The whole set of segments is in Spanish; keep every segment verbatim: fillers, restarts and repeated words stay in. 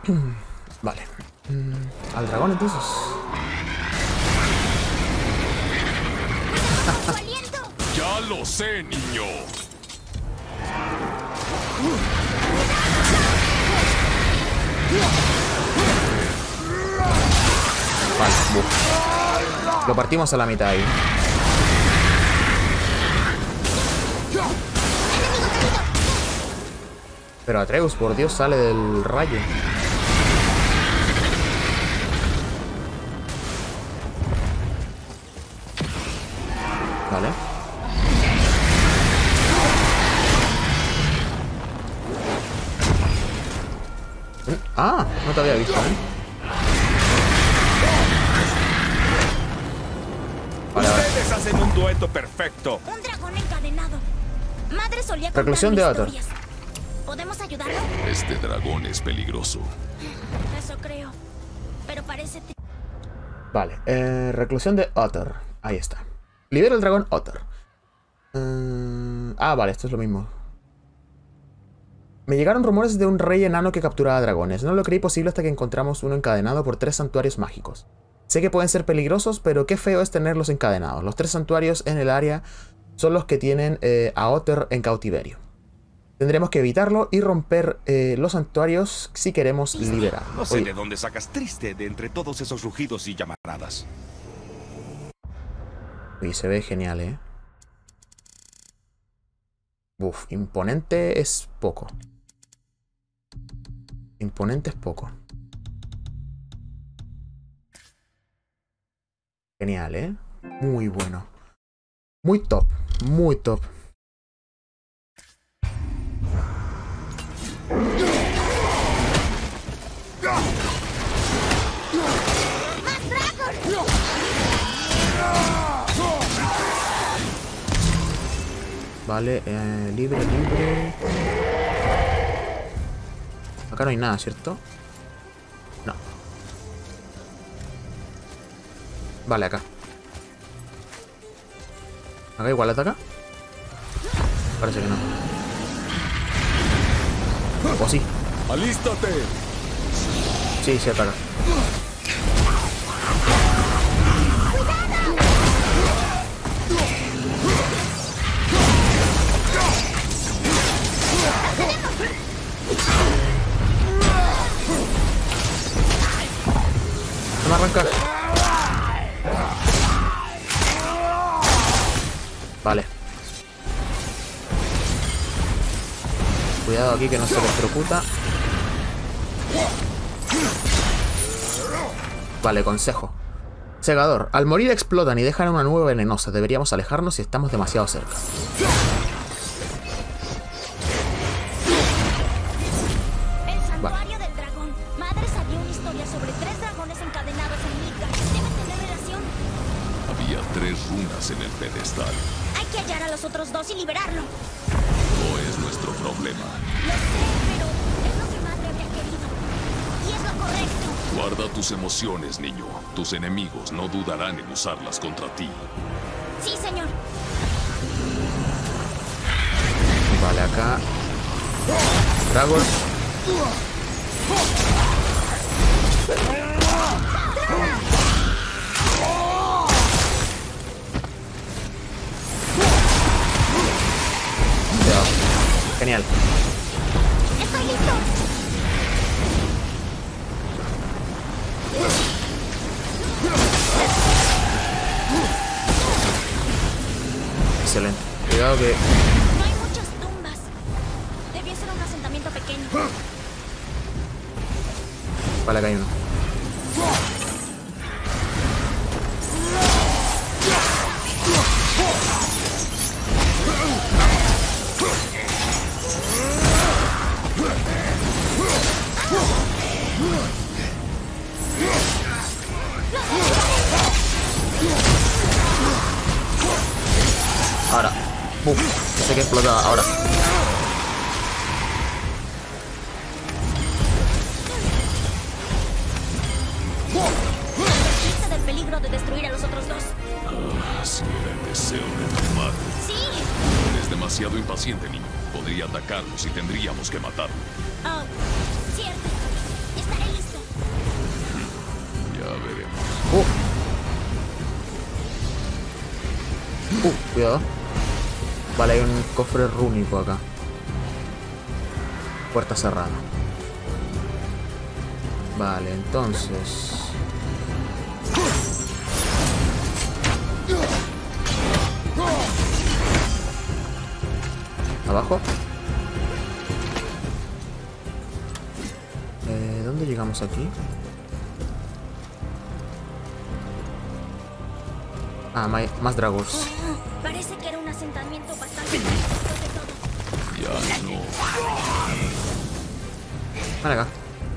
Vale. Al dragón entonces. Ya lo sé, niño. Vale, buf. Lo partimos a la mitad ahí. Pero Atreus, por Dios, sale del rayo. Vale. Ah, no te había visto, ¿eh? Vale, vale. Ustedes hacen un dueto perfecto. Un dragón encadenado. Madre solía Reclusión de contarme Otter. historias. ¿Podemos ayudarlo? Este dragón es peligroso. Eso creo. Pero parece... Vale, eh, reclusión de Otter. Ahí está. Libera el dragón Otter. Uh, ah, vale, esto es lo mismo. Me llegaron rumores de un rey enano que capturaba dragones. No lo creí posible hasta que encontramos uno encadenado por tres santuarios mágicos. Sé que pueden ser peligrosos, pero qué feo es tenerlos encadenados. Los tres santuarios en el área son los que tienen eh, a Otter en cautiverio. Tendremos que evitarlo y romper eh, los santuarios si queremos liberarlo. No sé Oye, de dónde sacas Triste de entre todos esos rugidos y llamaradas. y se ve genial, ¿eh? Uf, imponente es poco. Imponente es poco. Genial, ¿eh? Muy bueno. Muy top. Muy top. Vale, eh, libre, libre. Acá no hay nada, ¿cierto? No. Vale, acá. ¿Acá igual ataca? Parece que no. ¿O sí? ¡Alístate! Sí, sí ataca. Se me arranca. Vale. Cuidado aquí que no se electrocuta. Vale, consejo. Segador. Al morir explotan y dejan una nube venenosa. Deberíamos alejarnos si estamos demasiado cerca. El santuario del dragón. Madre sabía una historia sobre tres dragones encadenados en Midgard. Deben tener relación. Había tres runas en el pedestal. Hay que hallar a los otros dos y liberarlo. No es nuestro problema. Lo sé, pero es lo que madre había querido. Y es lo correcto. Guarda tus emociones, niño. Tus enemigos no dudarán en usarlas contra ti. Sí, señor. Vale, acá. Dragón. Genial. Estoy listo. Excelente. Cuidado que... No hay muchas tumbas. Debió ser un asentamiento pequeño. Vale, acá hay uno. Ahora. Uf, sé que explota ahora. ¿Viste del peligro de destruir a los otros dos? Ah, si era el deseo de tu madre. Sí. Eres demasiado impaciente, niño. Podría atacarnos y tendríamos que matarlo. Oh, cierto. Estaré Uh, cuidado. Vale, hay un cofre rúnico acá. Puerta cerrada. Vale, entonces... ¿Abajo? Eh, ¿Dónde llegamos aquí? Ah, más, más dragons. Parece que era un asentamiento bastante después de todo. Ya no. Ven acá.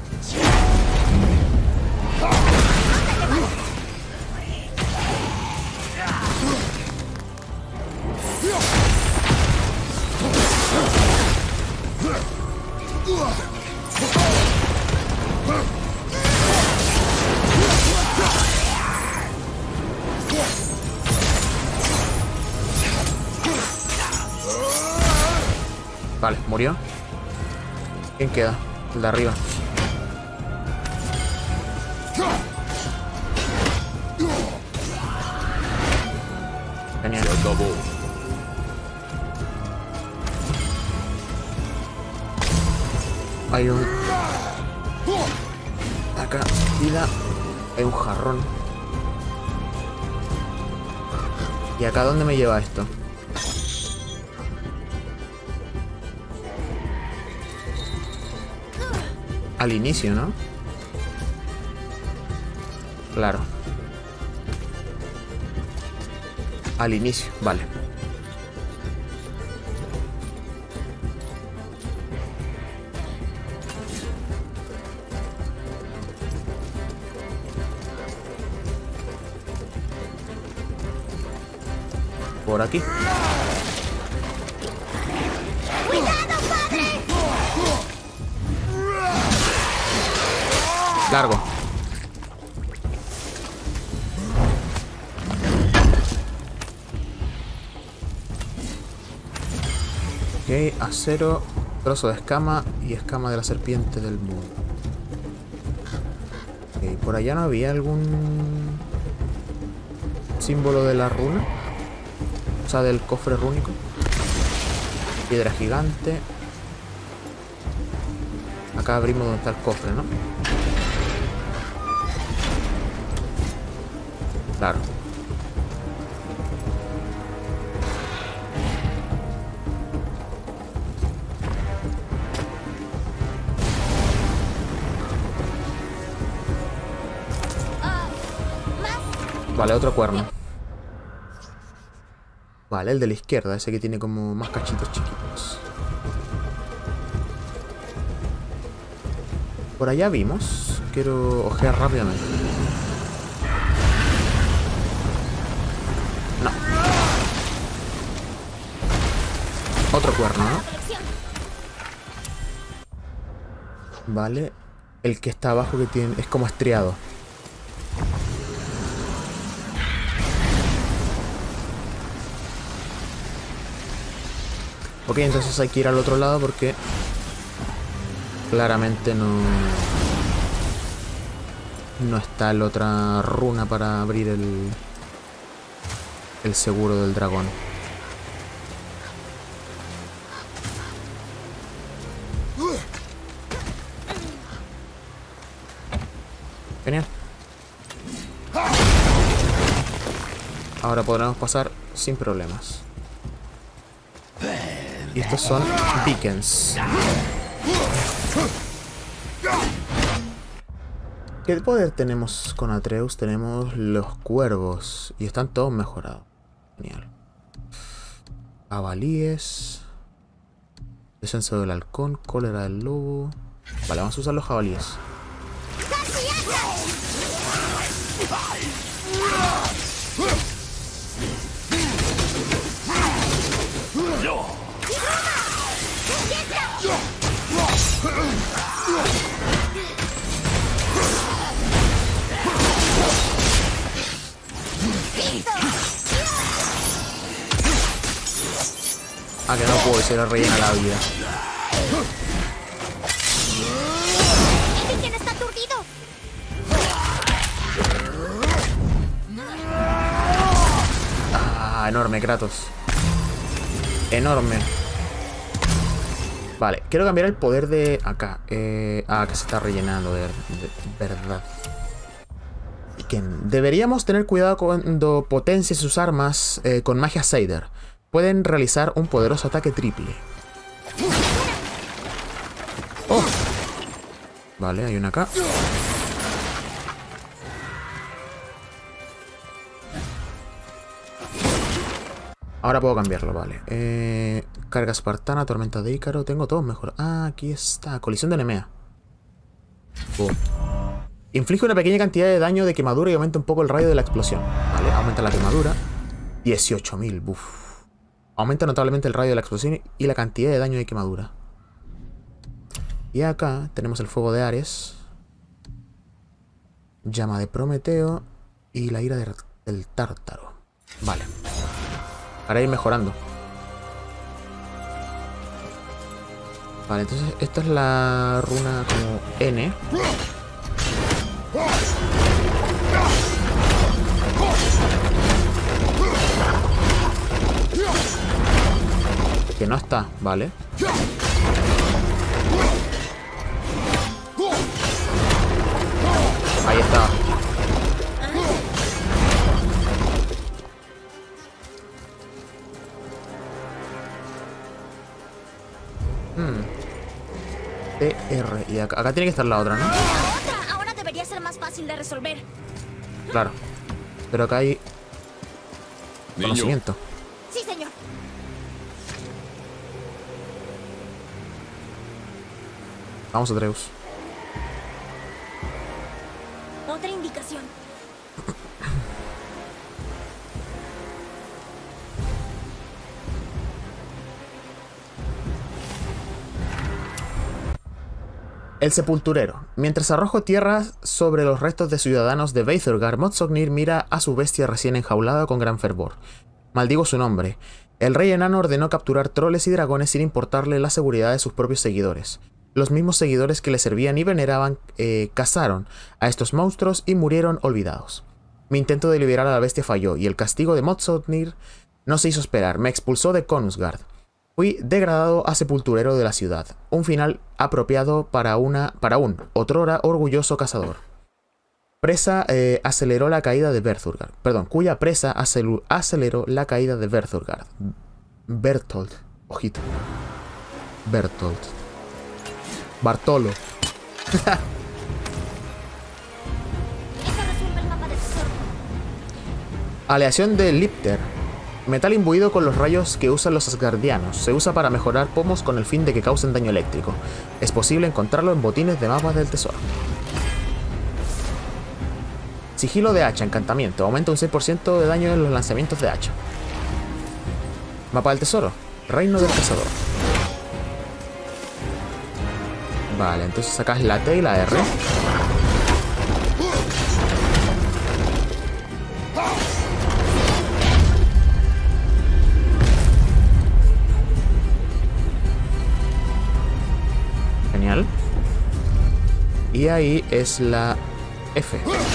Vale, murió. ¿Quién queda? El de arriba. Genial. Se acabó. Hay un... Acá, vida. Hay un jarrón. ¿Y acá dónde me lleva esto? Al inicio, ¿no? Claro. Al inicio, vale. Por aquí. Largo. Ok, acero, trozo de escama y escama de la serpiente del mundo. Ok, por allá no había algún símbolo de la runa. O sea, del cofre rúnico. Piedra gigante. Acá abrimos donde está el cofre, ¿no? Claro. Vale, otro cuerno. Vale, el de la izquierda, ese que tiene como más cachitos chiquitos. Por allá vimos. Quiero ojear rápidamente. No. Otro cuerno, ¿no? Vale. El que está abajo que tiene es como estriado. Ok, entonces hay que ir al otro lado porque claramente no no está la otra runa para abrir el el seguro del dragón. Genial. Ahora podremos pasar sin problemas. Y estos son beacons. ¿Qué poder tenemos con Atreus? Tenemos los cuervos. Y están todos mejorados. Genial. Jabalíes. Descenso del halcón. Cólera del lobo. Vale, vamos a usar los jabalíes. Ah, que no puedo, y se le rellena la vida. ¿Quién está aturdido? Ah, enorme, Kratos. Enorme. Vale, quiero cambiar el poder de acá. Eh, ah, que se está rellenando, de, de verdad. Deberíamos tener cuidado cuando potencie sus armas eh, con magia Seider. Pueden realizar un poderoso ataque triple. Oh. Vale, hay una acá. Ahora puedo cambiarlo, vale. Eh, carga espartana, tormenta de Ícaro. Tengo todos mejor. Ah, aquí está. Colisión de Nemea. Oh. Inflige una pequeña cantidad de daño de quemadura y aumenta un poco el radio de la explosión. Vale, aumenta la quemadura. dieciocho mil, buf. Aumenta notablemente el radio de la explosión y la cantidad de daño de quemadura. Y acá tenemos el fuego de Ares. Llama de Prometeo. Y la ira de, del Tártaro. Vale. Para ir mejorando. Vale, entonces esta es la runa como N. Que no está, vale. Ahí está. Hmm. T R. Y acá, acá tiene que estar la otra, ¿no? La otra ahora debería ser más fácil de resolver. Claro. Pero acá hay Niño. conocimiento. Sí, señor. Vamos, Atreus. Otra indicación. El sepulturero. Mientras arrojo tierra sobre los restos de ciudadanos de Veithurgar, Mod-Sognir mira a su bestia recién enjaulada con gran fervor. Maldigo su nombre. El rey enano ordenó capturar troles y dragones sin importarle la seguridad de sus propios seguidores. Los mismos seguidores que le servían y veneraban eh, cazaron a estos monstruos y murieron olvidados. Mi intento de liberar a la bestia falló y el castigo de Mod-Sognir no se hizo esperar. Me expulsó de Konungsgard. Fui degradado a sepulturero de la ciudad, un final apropiado para, una, para un otrora orgulloso cazador. Presa eh, aceleró la caída de Berthurgard, perdón, cuya presa acelu, aceleró la caída de Berthurgard. Bertolt, ojito. Bertolt. Bartolo. Eso resuelve el mapa del tesoro. Aleación de Lipter. Metal imbuido con los rayos que usan los asgardianos. Se usa para mejorar pomos con el fin de que causen daño eléctrico. Es posible encontrarlo en botines de mapas del tesoro. Sigilo de hacha, encantamiento. Aumenta un seis por ciento de daño en los lanzamientos de hacha. Mapa del tesoro. Reino del cazador. Vale, entonces sacas la T y la R. Genial. Y ahí es la F.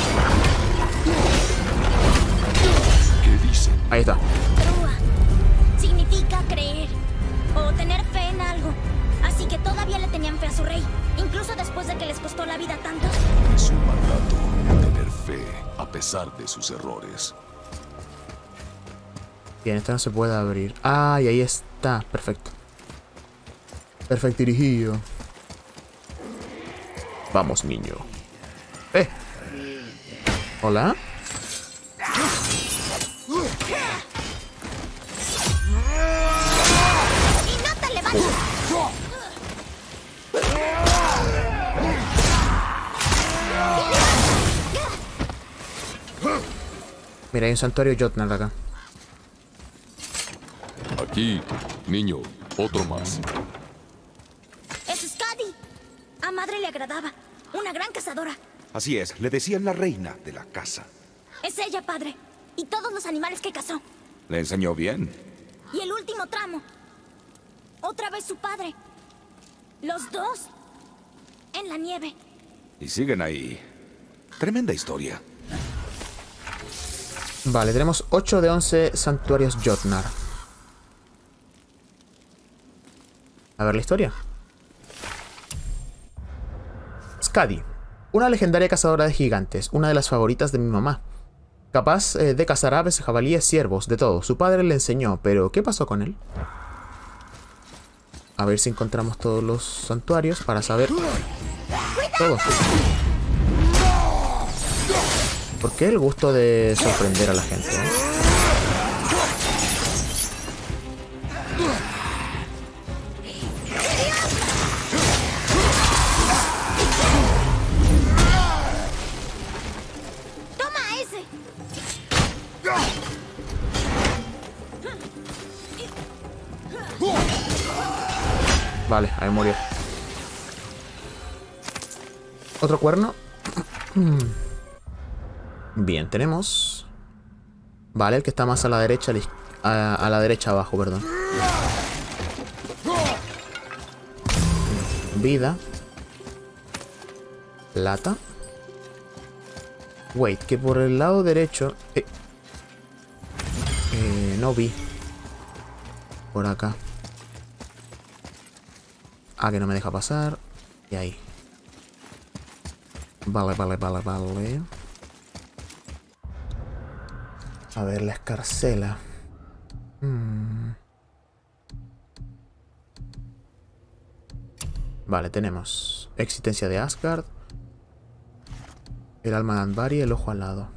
¿Qué dice? Ahí está. Trúa. Significa creer. O tener fe en algo. Así que todavía le tenían fe a su rey. Incluso después de que les costó la vida a tantos. Es un mandato tener fe a pesar de sus errores. Bien, esta no se puede abrir. Ah, y ahí está. Perfecto. Perfecto dirigido. Vamos, niño. Eh. Hola. ¡Y no te levantes! Mira, hay un santuario Jotnar acá. Aquí, niño, otro más. ¡Es Skadi! A madre le agradaba. Una gran cazadora. Así es, le decían la reina de la casa. Es ella, padre. Y todos los animales que cazó. ¿Le enseñó bien? Y el último tramo. Otra vez su padre. Los dos. En la nieve. Y siguen ahí. Tremenda historia. Vale, tenemos ocho de once santuarios Jotnar. A ver la historia. Skadi, una legendaria cazadora de gigantes, una de las favoritas de mi mamá. Capaz eh, de cazar aves, jabalíes, ciervos, de todo. Su padre le enseñó, pero ¿qué pasó con él? A ver si encontramos todos los santuarios para saber todo. ¿Por qué el gusto de sorprender a la gente? ¿eh? ¡Toma ese! Vale, ahí murió. ¿Otro cuerno? Bien, tenemos... Vale, el que está más a la derecha, a, a la derecha abajo, perdón. Vida. Plata. Wait, que por el lado derecho... Eh, eh, no vi. Por acá. Ah, que no me deja pasar. Y ahí. Vale, vale, vale, vale. A ver, la escarcela. Hmm. Vale, tenemos existencia de Asgard. El alma de Andvari y el ojo alado.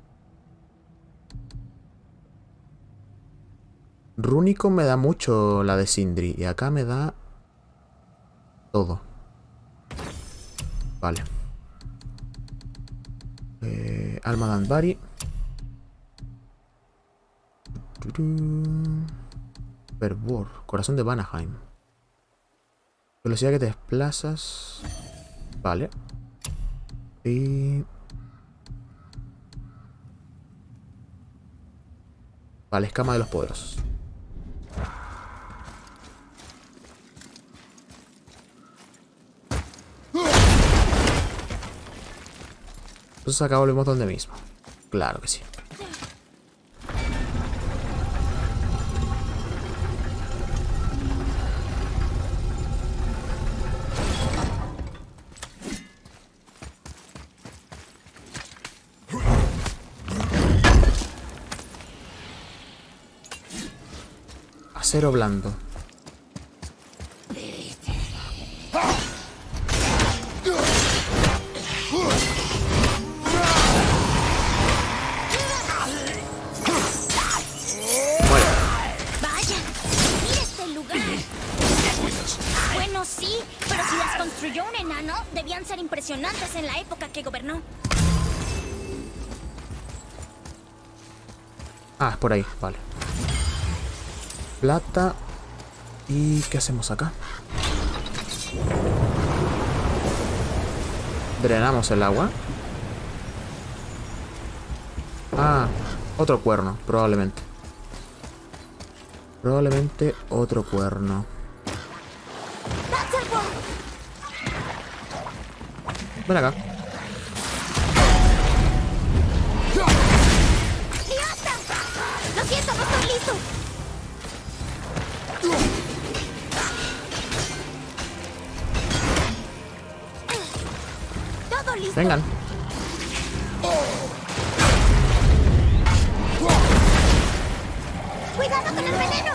Rúnico me da mucho la de Sindri. Y acá me da... todo. Vale. Eh, alma de Andvari. Fervor. Corazón de Vanaheim. Velocidad que te desplazas. Vale. Y... Vale, escama de los poderosos. Entonces acá volvemos donde mismo. Claro que sí. Acero blando. Vaya, mira este lugar. Bueno, sí, pero si las construyó un enano, debían ser impresionantes en la época que gobernó. Ah, es por ahí, vale. Plata. ¿Y qué hacemos acá? Drenamos el agua. Ah, otro cuerno, probablemente. Probablemente otro cuerno. Ven acá. ¡Idiota! Lo siento, no estoy listo. Todo listo. Vengan. ¡Cuidado con el veneno!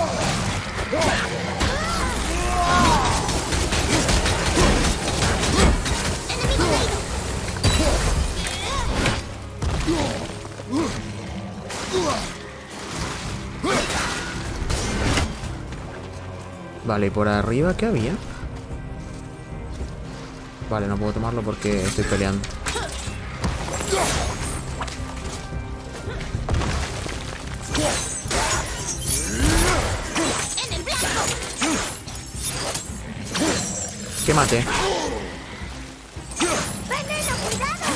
¡Enemigo caído! Vale, ¿y por arriba qué había? Vale, no puedo tomarlo porque estoy peleando. ¡En el blanco! ¿Qué maté? ¡Veneno, cuidado!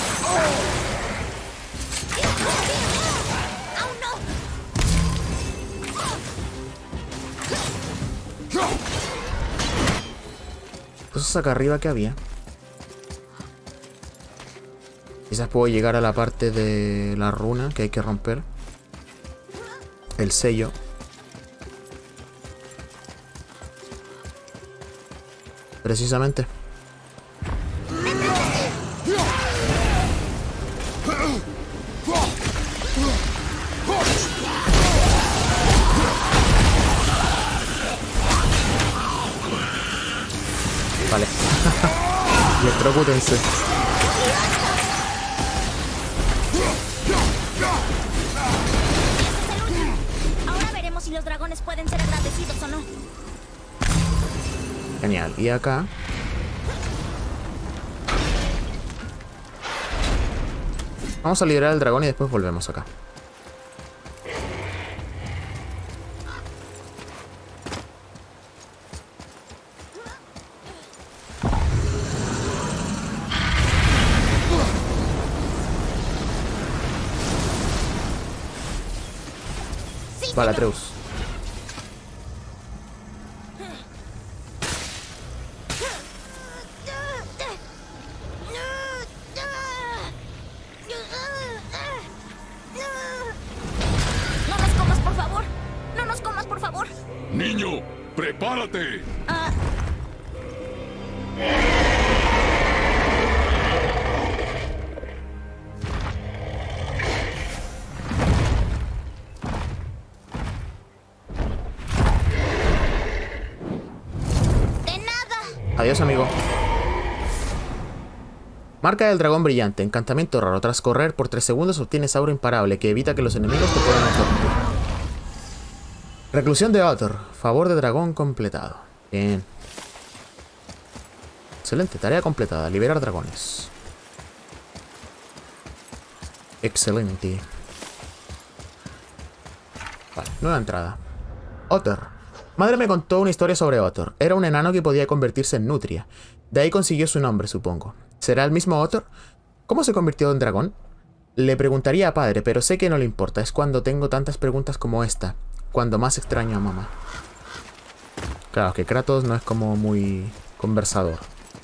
¡Aún no! Entonces acá arriba ¿qué había? Quizás puedo llegar a la parte de la runa que hay que romper. el sello. Precisamente. Vale. Electrocútense. Ahora veremos si los dragones pueden ser agradecidos o no. Genial. Y acá... vamos a liberar al dragón y después volvemos acá. Vale, Atreus. No nos comas, por favor. No nos comas, por favor. Niño, prepárate. Ah, de nada. Adiós, amigo. Marca del dragón brillante. Encantamiento raro. Tras correr por tres segundos obtienes aura imparable que evita que los enemigos te puedan interrumpir. Reclusión de Otter. Favor de dragón completado. Bien. Excelente. Tarea completada. Liberar dragones. Excelente. Vale. Nueva entrada. Otter. Madre me contó una historia sobre Otter. Era un enano que podía convertirse en nutria. De ahí consiguió su nombre, supongo. ¿Será el mismo Otter? ¿Cómo se convirtió en dragón? Le preguntaría a padre, pero sé que no le importa. Es cuando tengo tantas preguntas como esta. Cuando más extraño a mamá. Claro, que Kratos no es como muy conversador.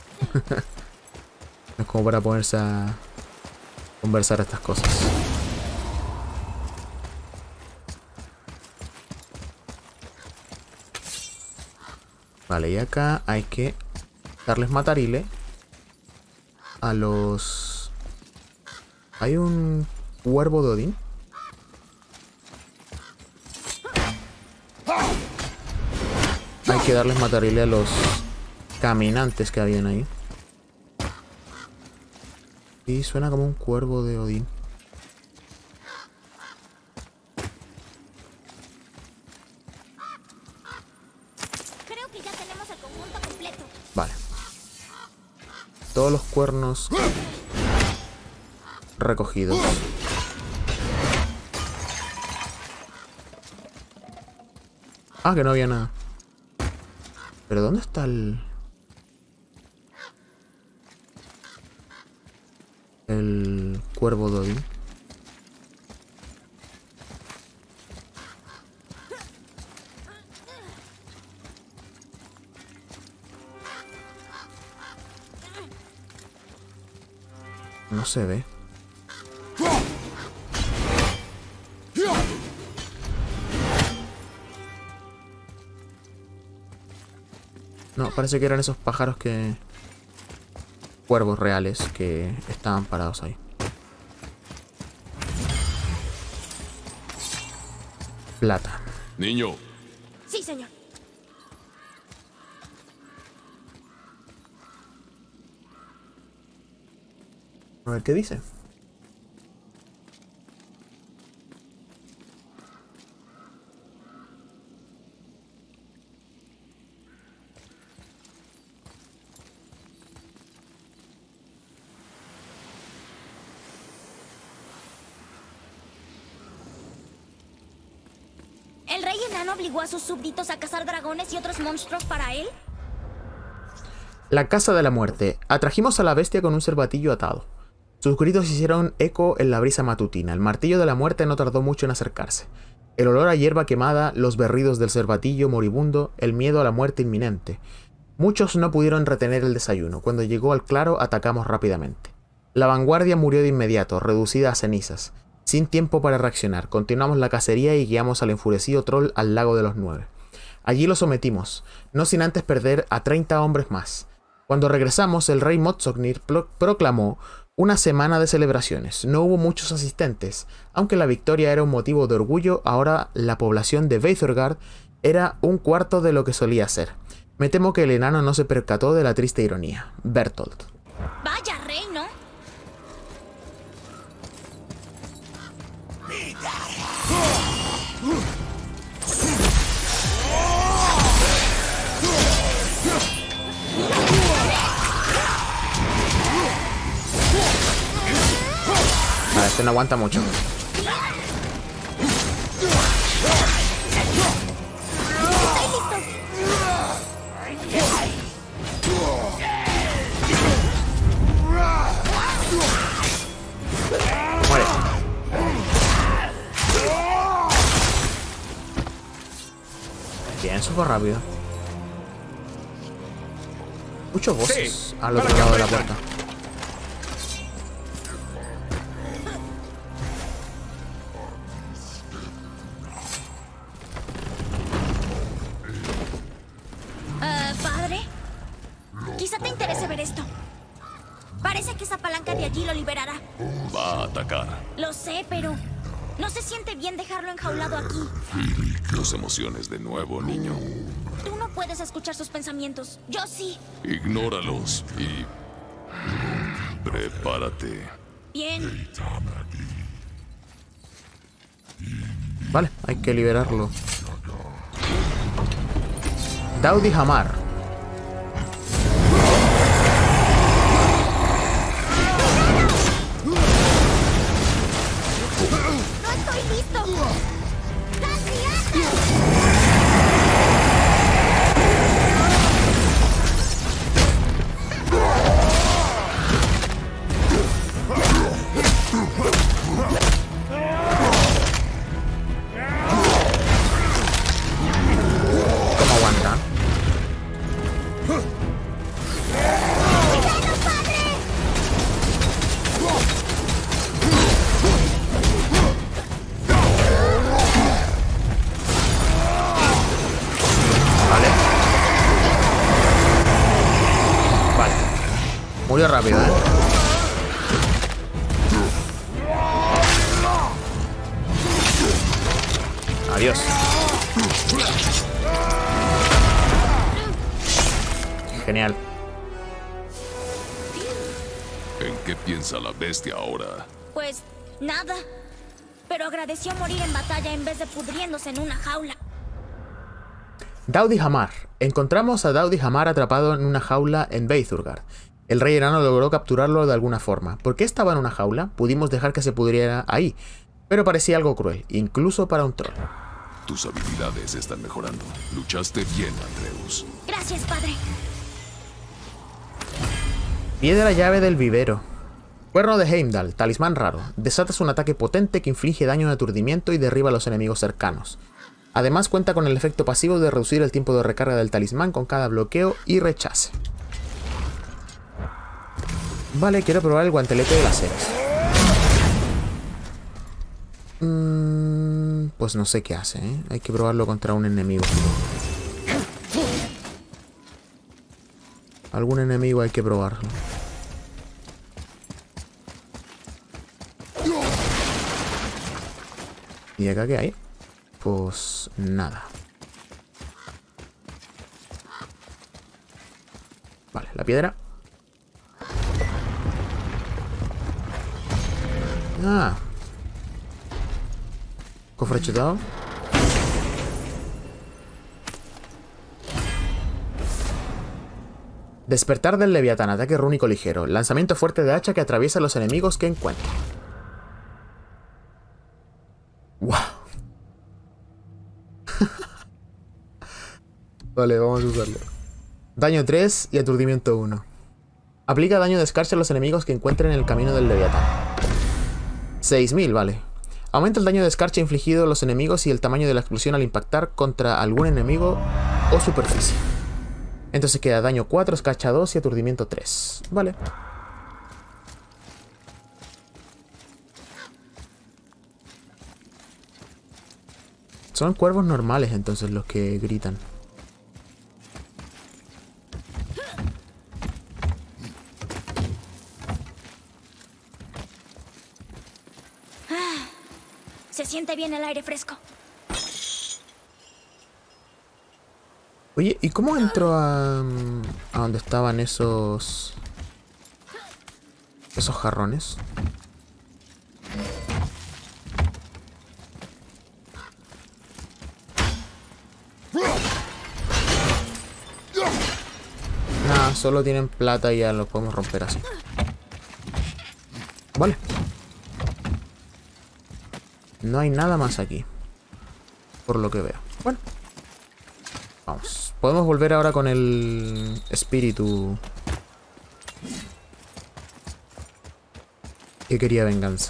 No es como para ponerse a conversar estas cosas. Vale, y acá hay que darles matarile a los... Hay un cuervo de Odín. Hay que darles matarile a los caminantes que habían ahí. Y suena como un cuervo de Odín. Creo que ya tenemos el conjunto completo. Vale. Todos los cuernos recogidos. Ah, que no había nada. ¿Pero dónde está el... el cuervo de Odín? No se ve. No, parece que eran esos pájaros que... cuervos reales que estaban parados ahí. Plata. Niño, Sí, señor. A ver qué dice. ¿El rey enano obligó a sus súbditos a cazar dragones y otros monstruos para él? La casa de la muerte. Atrajimos a la bestia con un cervatillo atado. Sus gritos hicieron eco en la brisa matutina. El martillo de la muerte no tardó mucho en acercarse. El olor a hierba quemada, los berridos del cervatillo moribundo, el miedo a la muerte inminente. Muchos no pudieron retener el desayuno. Cuando llegó al claro, atacamos rápidamente. La vanguardia murió de inmediato, reducida a cenizas. sin tiempo para reaccionar. Continuamos la cacería y guiamos al enfurecido troll al lago de los nueve. Allí lo sometimos, no sin antes perder a treinta hombres más. Cuando regresamos, el rey Modsognir proclamó una semana de celebraciones. No hubo muchos asistentes. Aunque la victoria era un motivo de orgullo, ahora la población de Veiðurgard era un cuarto de lo que solía ser. Me temo que el enano no se percató de la triste ironía. Bertolt. Vaya rey, ¿no? Vale, este no aguanta mucho. Muere. Bien, súper rápido. Muchos bosses Sí, al otro para lado de la capturar. puerta. Eh, padre, quizá te interese ver esto. Parece que esa palanca de allí lo liberará. Va a atacar. Lo sé, pero no se siente bien dejarlo enjaulado aquí. Tus emociones de nuevo, niño. Tú no puedes escuchar sus pensamientos. Yo sí. Ignóralos y... prepárate. Bien. Vale, hay que liberarlo. Daudi Hamar. ¡No estoy listo! ¡Casi ¿Cómo aguanta? Vale. Vale. Murió rápido, ¿eh? Adiós. Genial. ¿En qué piensa la bestia ahora? Pues nada. Pero agradeció morir en batalla en vez de pudriéndose en una jaula. Daudi Hamar. Encontramos a Daudi Hamar atrapado en una jaula en Veiðurgard. El rey enano logró capturarlo de alguna forma. ¿Por qué estaba en una jaula? Pudimos dejar que se pudriera ahí. Pero parecía algo cruel, incluso para un troll. Tus habilidades están mejorando. Luchaste bien, Atreus. Gracias, padre. Piedra llave del vivero. Cuerno de Heimdall, talismán raro. Desatas un ataque potente que inflige daño de aturdimiento y derriba a los enemigos cercanos. Además cuenta con el efecto pasivo de reducir el tiempo de recarga del talismán con cada bloqueo y rechace. Vale, quiero probar el guantelete de las eras. Mm, pues no sé qué hace, ¿eh? Hay que probarlo contra un enemigo. Algún enemigo hay que probarlo. ¿Y acá qué hay? Pues nada. Vale, la piedra. Ah. Cofre chetado. Despertar del Leviatán, ataque rúnico ligero. Lanzamiento fuerte de hacha que atraviesa a los enemigos que encuentre. ¡Wow! Vale, vamos a usarlo. Daño tres y aturdimiento uno. Aplica daño de escarcha a los enemigos que encuentren en el camino del Leviatán. seis mil, vale. Aumenta el daño de escarcha infligido a los enemigos y el tamaño de la explosión al impactar contra algún enemigo o superficie. Entonces queda daño cuatro, escarcha dos y aturdimiento tres. Vale. Son cuervos normales entonces los que gritan. Ah, se siente bien el aire fresco. Oye, ¿y cómo entró a, a donde estaban esos... esos jarrones? Nada, solo tienen plata y ya lo podemos romper así. Vale. No hay nada más aquí. Por lo que veo. Bueno. Vamos. Podemos volver ahora con el espíritu que quería venganza.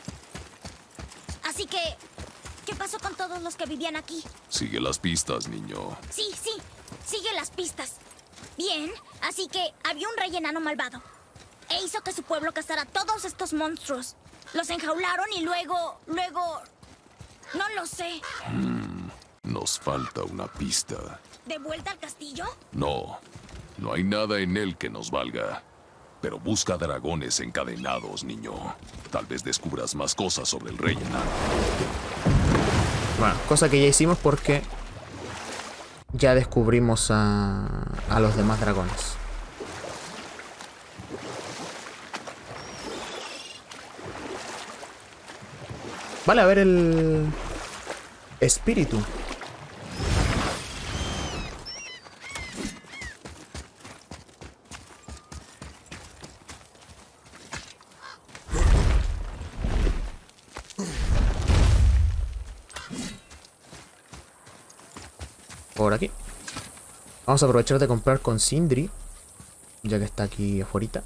Así que, ¿qué pasó con todos los que vivían aquí? Sigue las pistas, niño. Sí, sí, sigue las pistas. Bien, así que había un rey enano malvado. E hizo que su pueblo cazara a todos estos monstruos. Los enjaularon y luego, luego... No lo sé. Hmm, nos falta una pista. ¿De vuelta al castillo? No, no hay nada en él que nos valga. Pero busca dragones encadenados, niño. Tal vez descubras más cosas sobre el rey enano. Bueno, cosa que ya hicimos porque ya descubrimos a, a los demás dragones. Vale, a ver el espíritu. Por aquí. Vamos a aprovechar de comprar con Sindri, ya que está aquí afuera.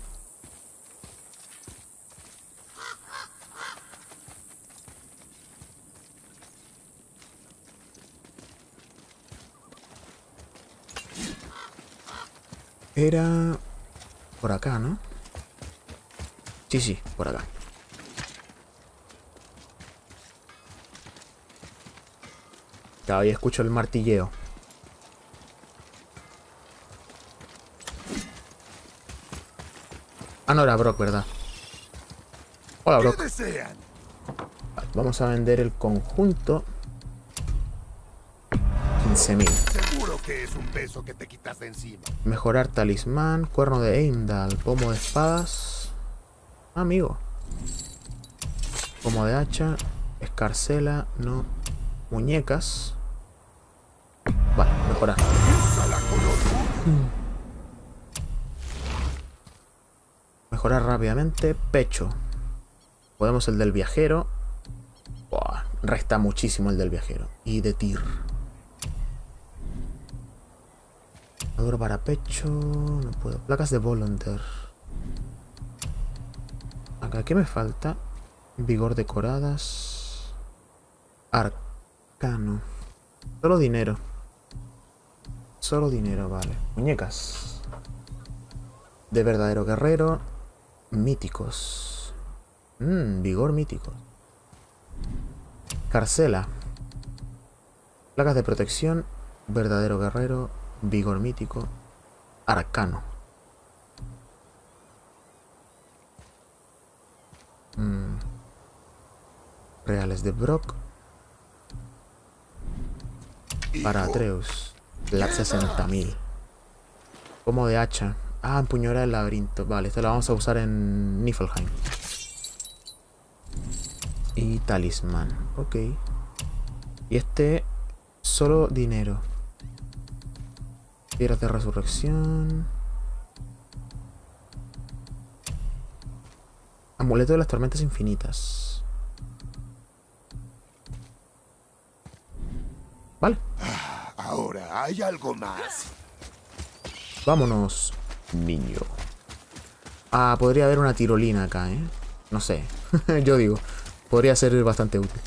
Era por acá, ¿no? Sí, sí, por acá. Claro, ahí escucho el martilleo. Ah, no, era Brock, ¿verdad? Hola, Brock. ¿Qué desean? Vale, vamos a vender el conjunto. quince mil. Seguro que es un peso que te quitas de encima. Mejorar talismán, cuerno de Heimdall, pomo de espadas. Ah, amigo. Pomo de hacha, escarcela, no. Muñecas. Vale, mejorar. Mejorar rápidamente. Pecho. Podemos el del viajero. Buah, resta muchísimo el del viajero. Y de tir. Armadura para pecho. No puedo. Placas de Volunteer. Acá, ¿qué me falta? Vigor decoradas. Arcano. Solo dinero. Solo dinero, vale. Muñecas. De verdadero guerrero. Míticos. Mmm, vigor mítico. Carcela. Placas de protección. Verdadero guerrero. Vigor mítico. Arcano. Mm. Reales de Brock. Para Atreus. La sesenta mil. Pomo de hacha. Ah, empuñadura del laberinto. Vale, esta la vamos a usar en Niflheim. Y talismán. Ok. Y este... Solo dinero. Piedras de resurrección. Amuleto de las tormentas infinitas. Vale. Ahora, ¿hay algo más? Vámonos, niño. Ah, podría haber una tirolina acá, ¿eh? No sé. Yo digo, podría ser bastante útil.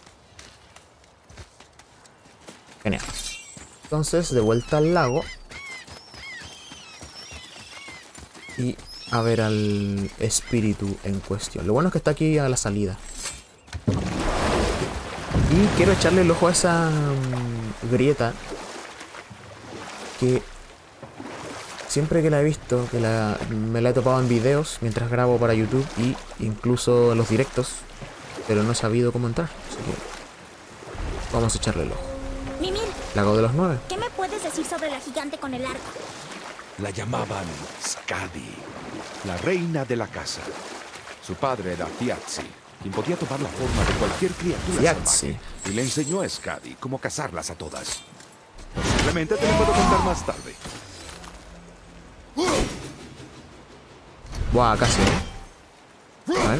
Genial. Entonces, de vuelta al lago. y a ver al espíritu en cuestión. Lo bueno es que está aquí a la salida. Y quiero echarle el ojo a esa um, grieta que siempre que la he visto, que la, me la he topado en videos mientras grabo para YouTube y incluso en los directos, pero no he sabido cómo entrar. Así que vamos a echarle el ojo. Mimir, Lago de los Nueve. ¿qué me puedes decir sobre la gigante con el arco? La llamaban Skadi, la reina de la casa. Su padre era Thiazi, quien podía tomar la forma de cualquier criatura Thiazi. salvaje, y le enseñó a Skadi cómo cazarlas a todas. Posiblemente te lo puedo contar más tarde. Buah, casi, ¿eh? A ver.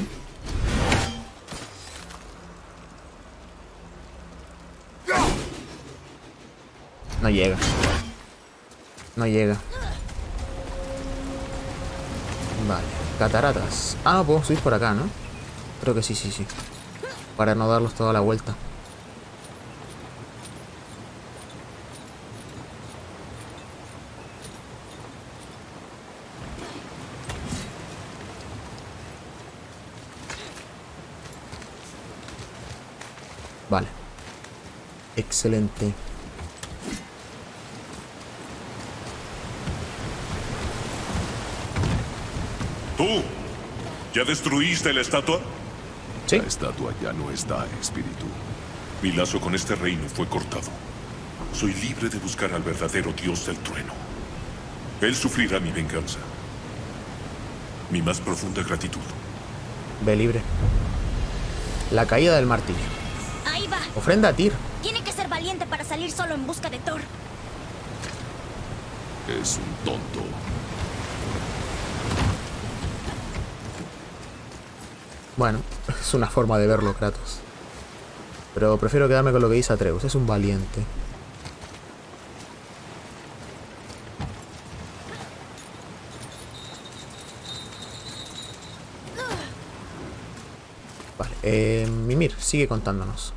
No llega. No llega. Vale. Cataratas. Ah, no, puedo subir por acá, ¿no? Creo que sí, sí, sí. Para no darlos toda la vuelta. Vale. Excelente. ¿Tú? ¿Ya destruiste la estatua? Sí. La estatua ya no está, espíritu. Mi lazo con este reino fue cortado. Soy libre de buscar al verdadero dios del trueno. Él sufrirá mi venganza. Mi más profunda gratitud. Ve libre. La caída del martillo. Ahí va. Ofrenda a Tyr. Tiene que ser valiente para salir solo en busca de Thor. Es un tonto. Bueno, es una forma de verlo, Kratos. Pero prefiero quedarme con lo que dice Atreus. Es un valiente. Vale, eh, Mimir, sigue contándonos.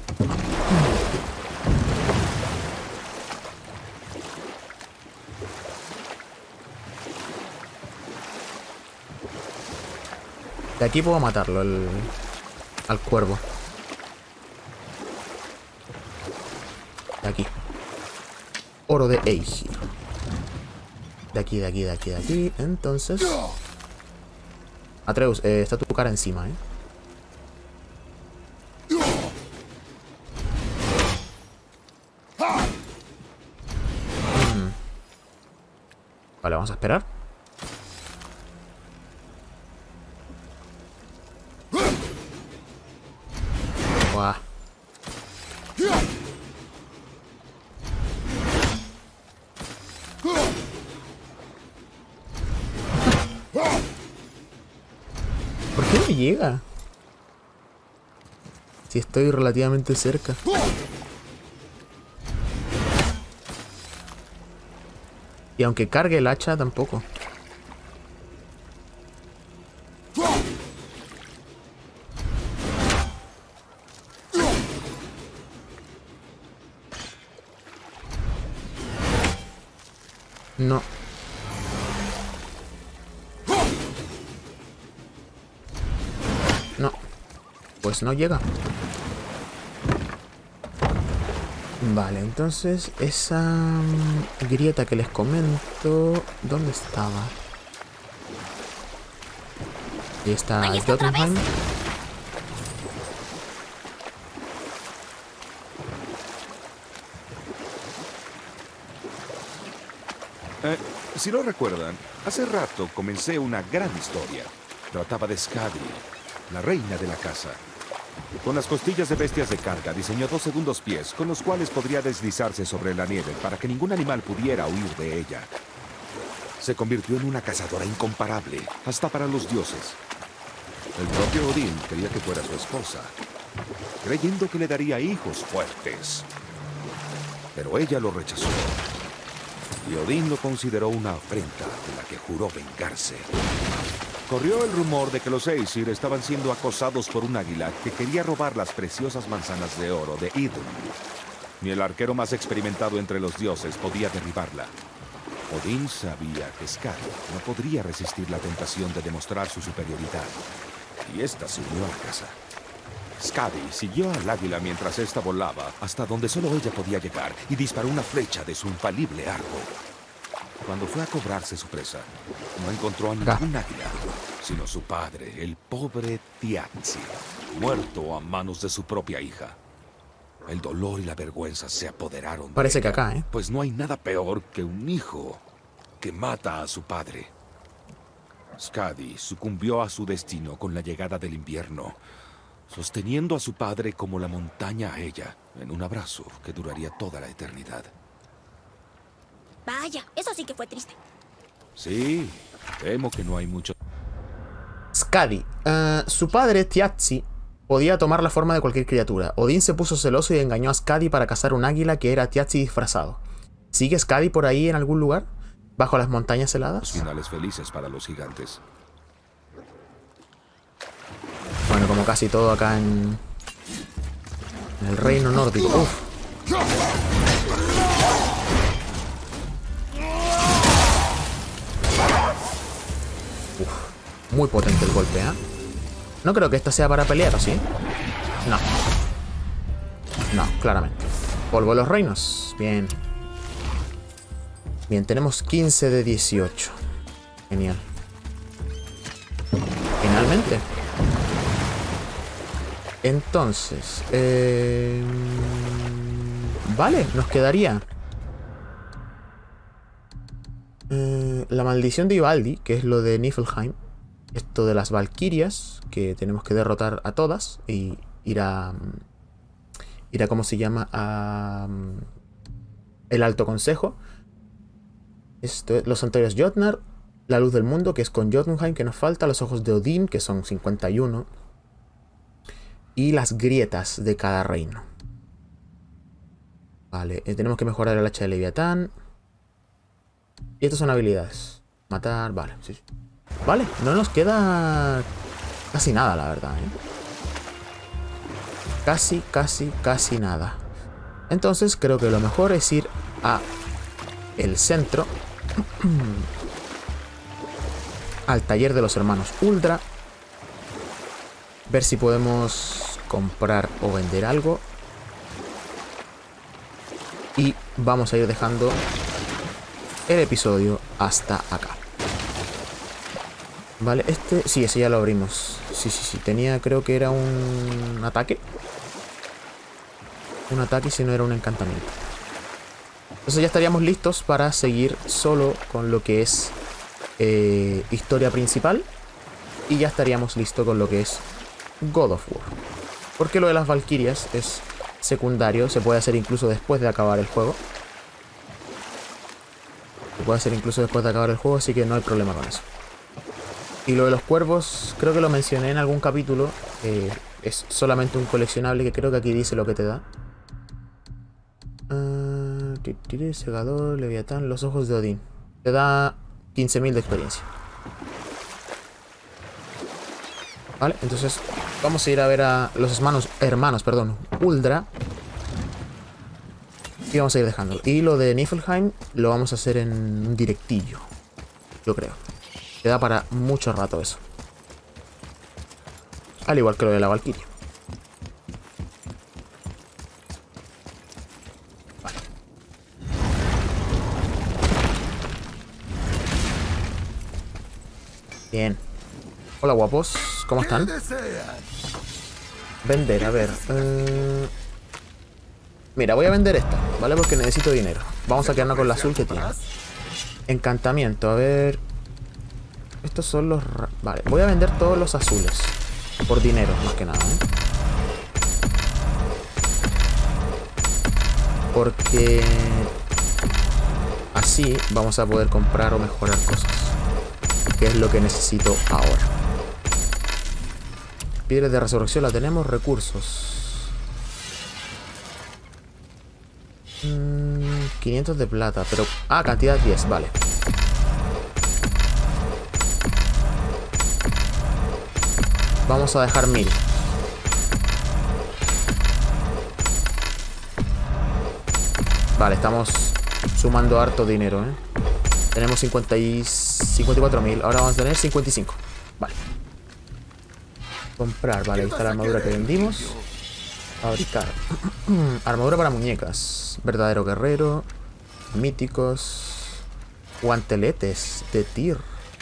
De aquí puedo matarlo, el, al cuervo. De aquí. Oro de Aegir. De aquí, de aquí, de aquí, de aquí. Entonces... Atreus, eh, está tu cara encima, ¿eh? Mm. Vale, vamos a esperar. Buah. ¿Por qué no llega? Si estoy relativamente cerca. Y aunque cargue el hacha, tampoco. No. No. Pues no llega. Vale, entonces esa mm, grieta que les comento, ¿dónde estaba? Ahí está Ahí está otra Jotunheim. vez. Eh, si no recuerdan, hace rato comencé una gran historia. Trataba de Skadi, la reina de la casa. Con las costillas de bestias de carga diseñó dos segundos pies con los cuales podría deslizarse sobre la nieve para que ningún animal pudiera huir de ella. Se convirtió en una cazadora incomparable, hasta para los dioses. El propio Odín quería que fuera su esposa, creyendo que le daría hijos fuertes. Pero ella lo rechazó. Y Odín lo consideró una afrenta de la que juró vengarse. Corrió el rumor de que los Aesir estaban siendo acosados por un águila que quería robar las preciosas manzanas de oro de Idun. Ni el arquero más experimentado entre los dioses podía derribarla. Odín sabía que Skadi no podría resistir la tentación de demostrar su superioridad, y ésta se unió a la casa. Skadi siguió al águila mientras ésta volaba hasta donde solo ella podía llegar y disparó una flecha de su infalible arco. Cuando fue a cobrarse su presa, no encontró a ningún águila, sino su padre, el pobre Tiazi, muerto a manos de su propia hija. El dolor y la vergüenza se apoderaron de Parece que ella, acá, ¿eh? pues no hay nada peor que un hijo que mata a su padre. Skadi sucumbió a su destino con la llegada del invierno, sosteniendo a su padre como la montaña a ella, en un abrazo que duraría toda la eternidad. Vaya, eso sí que fue triste. Sí, temo que no hay mucho... Skadi. Uh, su padre, Tiazi, podía tomar la forma de cualquier criatura. Odín se puso celoso y engañó a Skadi para cazar un águila que era Tiazi disfrazado. ¿Sigue Skadi por ahí en algún lugar? ¿Bajo las montañas heladas? Finales felices para los gigantes. Bueno, como casi todo acá en, en el reino nórdico. Uf. Uf. Muy potente el golpe, ¿eh? No creo que esta sea para pelear, ¿o sí? No. No, claramente. Polvo de los reinos. Bien. Bien, tenemos quince de dieciocho. Genial. Finalmente. Entonces, eh, vale, nos quedaría eh, la maldición de Ivaldi, que es lo de Niflheim. Esto de las valquirias, que tenemos que derrotar a todas y ir a... Ir a, ¿cómo se llama? A... El Alto Consejo. Esto, los santuarios Jotnar, la luz del mundo, que es con Jotunheim, que nos falta, los ojos de Odín, que son cincuenta y uno. Y las grietas de cada reino. Vale, eh, tenemos que mejorar el hacha de Leviatán. Y estas son habilidades. Matar, vale, sí, sí. Vale, no nos queda casi nada, la verdad, ¿eh? Casi, casi, casi nada. Entonces creo que lo mejor es ir a el centro. Al taller de los hermanos Uldra. Ver si podemos comprar o vender algo. Y vamos a ir dejando el episodio hasta acá. Vale, este... Sí, ese ya lo abrimos. Sí, sí, sí. Tenía, creo que era un ataque. Un ataque, si no era un encantamiento. Entonces ya estaríamos listos para seguir solo con lo que es eh, historia principal. Y ya estaríamos listos con lo que es God of War. Porque lo de las valquirias es secundario. Se puede hacer incluso después de acabar el juego. Se puede hacer incluso después de acabar el juego, así que no hay problema con eso. Y lo de los cuervos, creo que lo mencioné en algún capítulo. Eh, es solamente un coleccionable que creo que aquí dice lo que te da. Uh, tiri, segador, Leviatán, los ojos de Odín. Te da quince mil de experiencia. Vale, entonces vamos a ir a ver a los hermanos, hermanos, perdón, Uldra. Y vamos a ir dejando. Y lo de Niflheim lo vamos a hacer en un directillo, yo creo. Te da para mucho rato eso. Al igual que lo de la Valkyria. Vale. Bien. Hola guapos, ¿cómo están? Vender, a ver. Uh... Mira, voy a vender esta, ¿vale? Porque necesito dinero. Vamos a quedarnos con la azul que tiene. Encantamiento, a ver. Estos son los... Vale, voy a vender todos los azules. Por dinero, más que nada, ¿eh? Porque... así vamos a poder comprar o mejorar cosas. Que es lo que necesito ahora. Piedras de resurrección la tenemos. Recursos. Mm, quinientos de plata, pero... Ah, cantidad diez, vale. Vamos a dejar mil. Vale, estamos sumando harto dinero, ¿eh? Tenemos cincuenta y cuatro mil. Ahora vamos a tener cincuenta y cinco. Vale. Comprar. Vale, ahí está la armadura que vendimos. Fabricar. Armadura para muñecas. Verdadero guerrero. Míticos. Guanteletes de Tyr.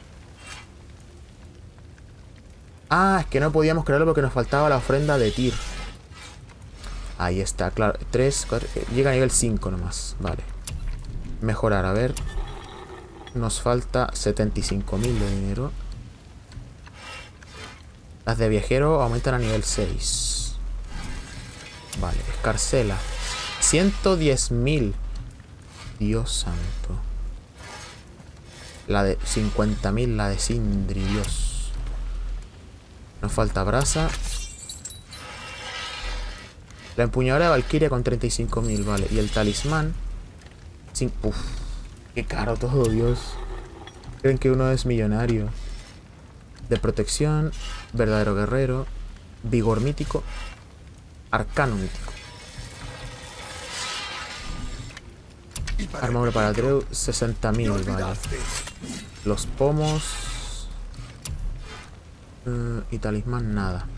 Ah, es que no podíamos crearlo porque nos faltaba la ofrenda de Tyr. Ahí está, claro. tres, cuatro, llega a nivel cinco nomás. Vale. Mejorar, a ver. Nos falta setenta y cinco mil de dinero. Las de viajero aumentan a nivel seis. Vale, escarcela. ciento diez mil. Dios santo. La de cincuenta mil, la de Sindri, Dios. Nos falta brasa. La empuñadora de Valkyria con treinta y cinco mil, vale. Y el talismán. Sin... Uf, qué caro todo, Dios. Creen que uno es millonario. De protección. Verdadero guerrero. Vigor mítico. Arcano mítico. Armadura para Atreus, sesenta mil, vale. Los pomos. Uh, y talismán, nada.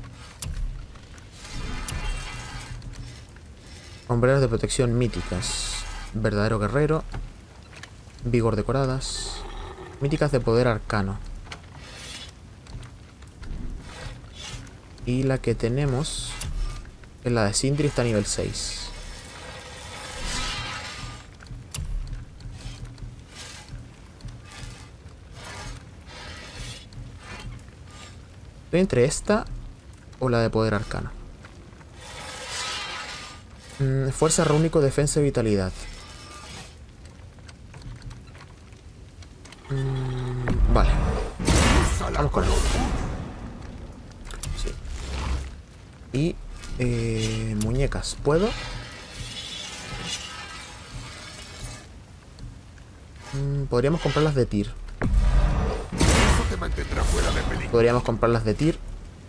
Hombreras de protección míticas. Verdadero guerrero. Vigor decoradas. Míticas de poder arcano. Y la que tenemos es la de Sindri, está a nivel seis. Estoy entre esta o la de poder arcano. Mm, fuerza rúnico, defensa y vitalidad. Mm, vale. Vamos con él. Sí. Y eh, muñecas. ¿Puedo? Mm, podríamos comprarlas de Tyr. Podríamos comprarlas de Tyr.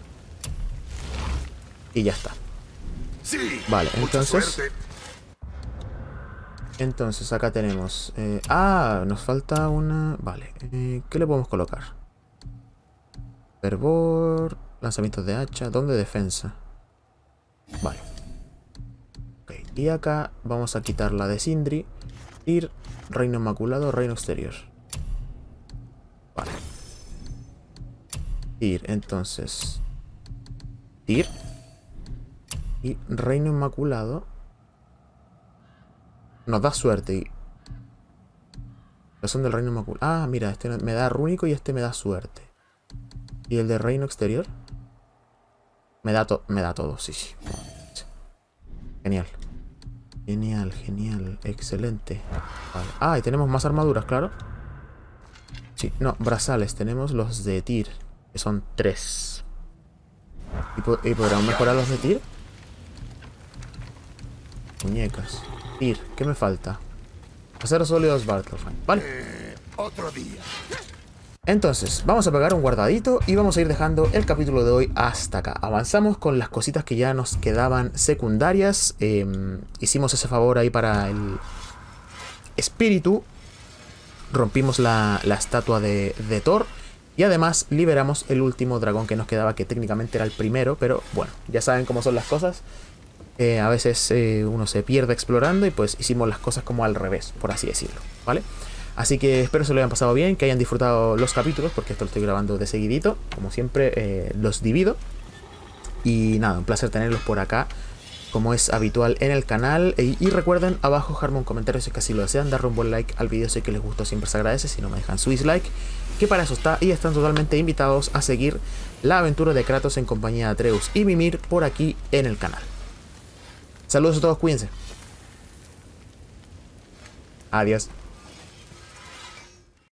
Y ya está. Sí, vale, entonces... suerte. Entonces acá tenemos... Eh, ah, nos falta una... Vale, eh, ¿qué le podemos colocar? Fervor... Lanzamientos de hacha... ¿Dónde defensa? Vale. Ok, y acá vamos a quitar la de Sindri. Tyr, Reino Inmaculado, Reino Exterior. Vale. Tyr, entonces... Tyr... Y Reino Inmaculado nos da suerte. Y los son del Reino Inmaculado. Ah, mira, este me da rúnico y este me da suerte. ¿Y el de Reino Exterior? Me da, to me da todo, sí, sí. Genial. Genial, genial. Excelente. Vale. Ah, y tenemos más armaduras, claro. Sí, no, brazales. Tenemos los de Tyr, que son tres. ¿Y, po ¿y podremos mejorar los de Tyr? Muñecas. Tyr, ¿qué me falta? Acero sólidos Battlefield. Vale. Eh, otro día. Entonces, vamos a pegar un guardadito y vamos a ir dejando el capítulo de hoy hasta acá. Avanzamos con las cositas que ya nos quedaban secundarias. Eh, hicimos ese favor ahí para el espíritu. Rompimos la, la estatua de, de Thor. Y además liberamos el último dragón que nos quedaba, que técnicamente era el primero. Pero bueno, ya saben cómo son las cosas. Eh, a veces eh, uno se pierde explorando y pues hicimos las cosas como al revés, por así decirlo, ¿vale? Así que espero se lo hayan pasado bien, que hayan disfrutado los capítulos, porque esto lo estoy grabando de seguidito. Como siempre, eh, los divido. Y nada, un placer tenerlos por acá, como es habitual en el canal. Y, y recuerden abajo dejarme un comentario si es que así lo desean, darle un buen like al video si que les gustó, siempre se agradece. Si no, me dejan su dislike, que para eso está. Y están totalmente invitados a seguir la aventura de Kratos en compañía de Atreus y Mimir por aquí en el canal. Saludos a todos, cuídense. Adiós.